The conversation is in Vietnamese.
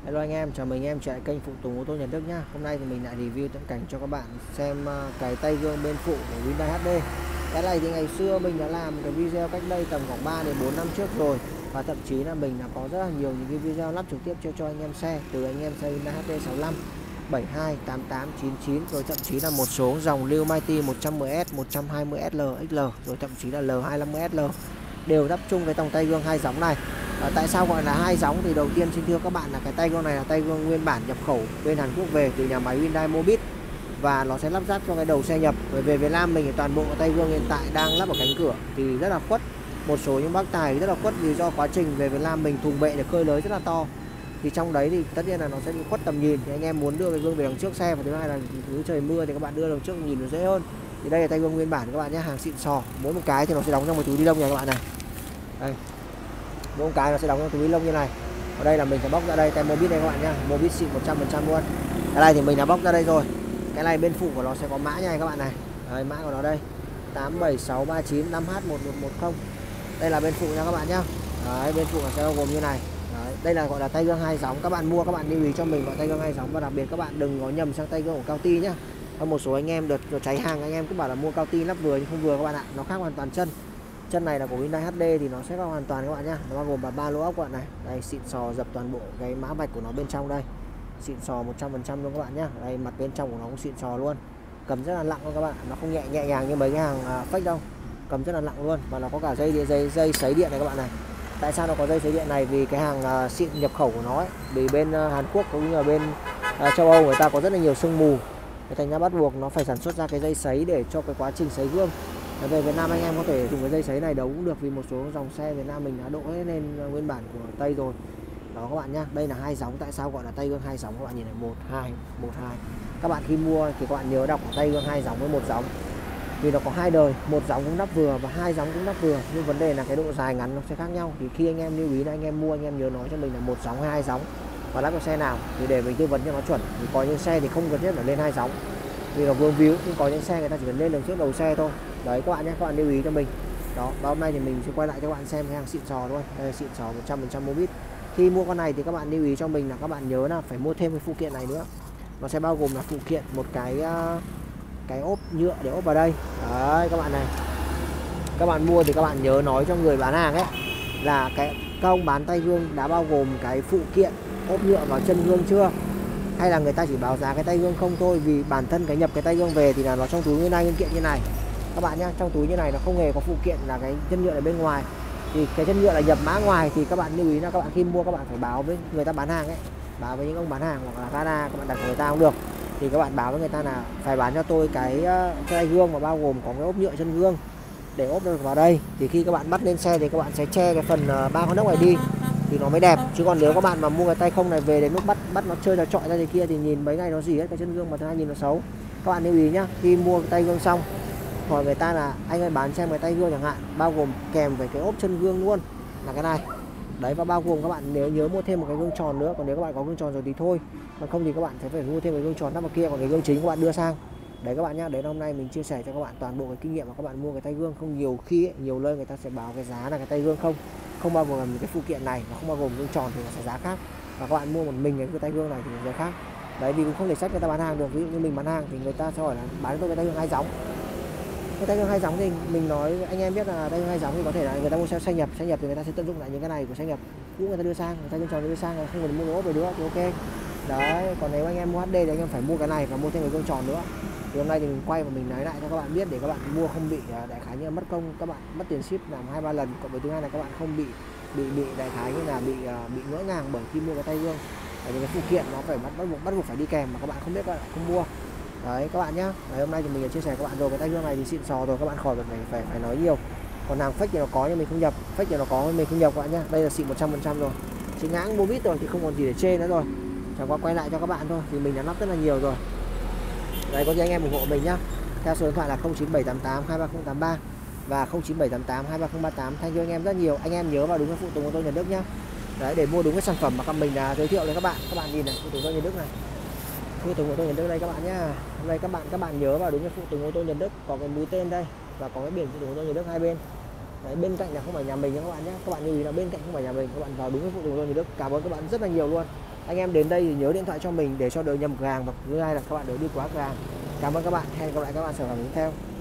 Hello anh em, chào mừng anh em trở lại kênh phụ tùng ô tô Nhật Đức nhá. Hôm nay thì mình lại review tận cảnh cho các bạn xem cái tay gương bên phụ của Hyundai HD. Cái này thì ngày xưa mình đã làm cái video cách đây tầm khoảng 3 đến 4 năm trước rồi, và thậm chí là mình đã có rất là nhiều những cái video lắp trực tiếp cho anh em xe, từ anh em xe Hyundai HD 65, 72, 88, 99, rồi thậm chí là một số dòng Lưu Mighty 110S, 120SL, XL, rồi thậm chí là L250SL đều lắp chung cái dòng tay gương hai gióng này. Tại sao gọi là hai gióng thì đầu tiên xin thưa các bạn là cái tay gương này là tay gương nguyên bản nhập khẩu bên Hàn Quốc về từ nhà máy Hyundai Mobis, và nó sẽ lắp ráp cho cái đầu xe nhập. Bởi về Việt Nam mình thì toàn bộ tay gương hiện tại đang lắp ở cánh cửa thì rất là khuất, một số những bác tài rất là khuất vì do quá trình về Việt Nam mình thùng bệ để cơi lưới rất là to, thì trong đấy thì tất nhiên là nó sẽ bị khuất tầm nhìn. Thì anh em muốn đưa cái gương về đằng trước xe, và thứ hai là cứ trời mưa thì các bạn đưa đằng trước nhìn nó dễ hơn. Thì đây là tay gương nguyên bản các bạn nhé, hàng xịn sò, mỗi một cái thì nó sẽ đóng trong một túi ni lông này các bạn này. Đây, mỗi một cái nó sẽ đóng trong túi ni lông như này. Ở đây là mình sẽ bóc ra đây, tay Mobis này các bạn nhá, Mobis xịn 100% luôn. Cái này thì mình đã bóc ra đây rồi. Cái này bên phụ của nó sẽ có mã như này các bạn này. Đấy, mã của nó đây 876395H1110. Đây là bên phụ nha các bạn nhá. Đấy, bên phụ nó sẽ gồm như này. Đấy, đây là gọi là tay gương hai gióng. Các bạn mua các bạn lưu ý cho mình gọi tay gương hai gióng, và đặc biệt các bạn đừng có nhầm sang tay gương của Cao Ti nhá. Có một số anh em được cháy hàng, anh em cứ bảo là mua Cao Ti lắp vừa nhưng không vừa các bạn ạ. Nó khác hoàn toàn chân. Chân này là của Hyundai HD thì nó sẽ có hoàn toàn các bạn nhá. Nó bao gồm ba lỗ ốc các bạn này. Đây, xịn sò dập toàn bộ cái mã vạch của nó bên trong đây. Xịn sò 100% luôn các bạn nhá. Đây, mặt bên trong của nó cũng xịn sò luôn. Cầm rất là nặng luôn các bạn, nó không nhẹ nhàng như mấy cái hàng fake đâu. Cầm rất là nặng luôn, và nó có cả dây sấy điện này các bạn này. Tại sao nó có dây sấy điện này? Vì cái hàng xịn nhập khẩu của nó ấy, vì bên Hàn Quốc cũng như là bên châu Âu người ta có rất là nhiều sương mù, thành ra bắt buộc nó phải sản xuất ra cái dây sấy để cho cái quá trình sấy gương. Về Việt Nam anh em có thể dùng cái dây sấy này đấu cũng được, vì một số dòng xe Việt Nam mình đã độ lên nguyên bản của Tây rồi. Đó các bạn nhá, đây là hai gióng. Tại sao gọi là tay gương hai gióng? Các bạn nhìn này, 12. Các bạn khi mua thì các bạn nhớ đọc tay gương hai gióng với một gióng, vì nó có hai đời, một gióng cũng nắp vừa và hai gióng cũng nắp vừa, nhưng vấn đề là cái độ dài ngắn nó sẽ khác nhau. Thì khi anh em lưu ý là anh em mua, anh em nhớ nói cho mình là một gióng hay hai gióng và lắp vào xe nào, thì để mình tư vấn cho nó chuẩn. Thì có những xe thì không cần thiết phải lên hai gióng vì nó vương víu, nhưng có những xe người ta chỉ cần lên đường trước đầu xe thôi. Đấy các bạn nhé, các bạn lưu ý cho mình. Đó, và hôm nay thì mình sẽ quay lại cho các bạn xem cái hàng xịn sò luôn. Đây là xịn sò 100% Mobis. Khi mua con này thì các bạn lưu ý cho mình là các bạn nhớ là phải mua thêm cái phụ kiện này nữa. Nó sẽ bao gồm là phụ kiện một cái ốp nhựa để ốp vào đây. Đấy các bạn này. Các bạn mua thì các bạn nhớ nói cho người bán hàng ấy là các ông bán tay gương đã bao gồm cái phụ kiện ốp nhựa vào chân gương chưa, hay là người ta chỉ báo giá cái tay gương không thôi. Vì bản thân cái nhập cái tay gương về thì là nó trong túi nguyên lai nguyên kiện như này các bạn nhá, trong túi như này nó không hề có phụ kiện là cái chân nhựa ở bên ngoài. Thì cái chân nhựa là nhập mã ngoài, thì các bạn lưu ý là các bạn khi mua các bạn phải báo với người ta bán hàng ấy, báo với những ông bán hàng hoặc là gara, các bạn đặt của người ta không được, thì các bạn báo với người ta là phải bán cho tôi cái tay gương mà bao gồm có cái ốp nhựa chân gương để ốp được vào đây. Thì khi các bạn bắt lên xe thì các bạn sẽ che cái phần ba con ốc này đi thì nó mới đẹp. Chứ còn nếu các bạn mà mua cái tay không này về đến lúc bắt nó chơi nó trọi ra thì kia thì nhìn mấy ngày nó dỉ hết cái chân gương, mà thứ hai nhìn nó xấu. Các bạn lưu ý nhá, khi mua cái tay gương xong hỏi người ta là anh ơi bán xem cái tay gương chẳng hạn, bao gồm kèm về cái ốp chân gương luôn là cái này. Đấy, và bao gồm các bạn nếu nhớ mua thêm một cái gương tròn nữa, còn nếu các bạn có gương tròn rồi thì thôi, còn không thì các bạn sẽ phải mua thêm cái gương tròn nắp vào kia, còn cái gương chính các bạn đưa sang. Đấy các bạn nhá, đấy là hôm nay mình chia sẻ cho các bạn toàn bộ cái kinh nghiệm mà các bạn mua cái tay gương. Không nhiều khi ấy, nhiều nơi người ta sẽ báo cái giá là cái tay gương không bao gồm những cái phụ kiện này, nó không bao gồm gương tròn thì nó sẽ giá khác, và các bạn mua một mình cái tay gương này thì giá khác. Đấy, vì cũng không thể sách người ta bán hàng được. Ví dụ như mình bán hàng thì người ta sẽ hỏi là bán cho tôi cái tay gương hai gióng. Cái tay gương hai gióng thì mình nói anh em biết là tay gương hai gióng thì có thể là người ta mua xe nhập thì người ta sẽ tận dụng lại những cái này của xe nhập cũ người ta đưa sang, người ta gương tròn đưa sang, không cần mua ốp rồi nữa thì ok. Đấy, còn nếu anh em mua HD thì anh em phải mua cái này và mua thêm cái gương tròn nữa. Thì hôm nay thì mình quay và mình nói lại cho các bạn biết để các bạn mua không bị đại khái như mất công, các bạn mất tiền ship làm 2-3 lần, cộng với thứ hai là các bạn không bị đại khái như là bị ngỡ ngàng bởi khi mua cái tay gương. Bởi vì cái phụ kiện nó phải bắt buộc phải đi kèm mà các bạn không biết, các bạn không mua. Đấy các bạn nhá. Đấy, hôm nay thì mình đã chia sẻ các bạn rồi, cái tay gương này thì xịn sò rồi, các bạn khỏi phải nói nhiều. Còn hàng fake thì nó có nhưng mình không nhập, fake thì nó có nhưng mình không nhập các bạn nhá. Đây là xịn 100% rồi. Chính hãng Mobis rồi thì không còn gì để chê nữa rồi. Chẳng qua quay lại cho các bạn thôi, thì mình đã lắp rất là nhiều rồi. Đấy, có gì anh em ủng hộ mình nhá. Theo số điện thoại là 09788 23083 và 09788 23038. Thank you anh em rất nhiều. Anh em nhớ vào đúng cái phụ tùng ô tô Nhật Đức nhá. Đấy, để mua đúng cái sản phẩm mà mình đã giới thiệu đến các bạn. Các bạn nhìn này, phụ tùng ô tô Nhật Đức này. Phụ tùng ô tô Nhật Đức đây các bạn nhá. Hôm nay các bạn nhớ vào đúng cái phụ tùng ô tô Nhật Đức, có cái mũi tên đây và có cái biển phụ tùng ô tô Nhật Đức hai bên. Đấy, bên cạnh là không phải nhà mình nha các bạn nhé. Các bạn lưu ý là bên cạnh không phải nhà mình, các bạn vào đúng cái phụ tùng ô tô Nhật Đức. Cảm ơn các bạn rất là nhiều luôn. Anh em đến đây thì nhớ điện thoại cho mình để cho đỡ nhầm cửa hàng, và thứ hai là các bạn đỡ đi quá cửa hàng. Cảm ơn các bạn, hẹn gặp lại các bạn sản phẩm tiếp theo.